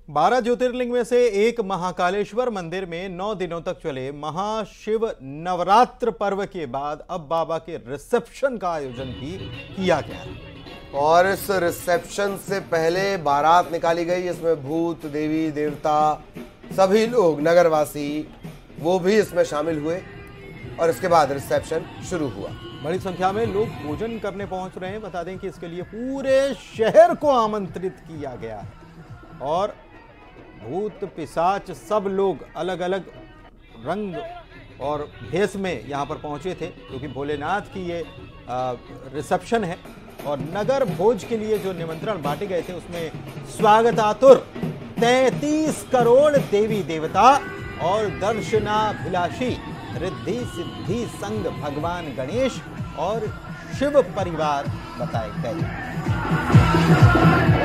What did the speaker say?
12 ज्योतिर्लिंग में से एक महाकालेश्वर मंदिर में 9 दिनों तक चले महाशिव नवरात्र पर्व के बाद अब बाबा के रिसेप्शन का आयोजन भी किया गया और इस रिसेप्शन से पहले बारात निकाली गई। इसमें भूत, देवी, देवता, सभी लोग, नगरवासी, वो भी इसमें शामिल हुए और इसके बाद रिसेप्शन शुरू हुआ। बड़ी संख्या में लोग भोजन करने पहुंच रहे हैं। बता दें कि इसके लिए पूरे शहर को आमंत्रित किया गया है और भूत पिशाच सब लोग अलग अलग रंग और भेष में यहाँ पर पहुंचे थे, क्योंकि भोलेनाथ की ये रिसेप्शन है। और नगर भोज के लिए जो निमंत्रण बांटे गए थे उसमें स्वागतातुर 33 करोड़ देवी देवता और दर्शनाभिलाषी रिद्धि सिद्धि संघ भगवान गणेश और शिव परिवार बताए गए।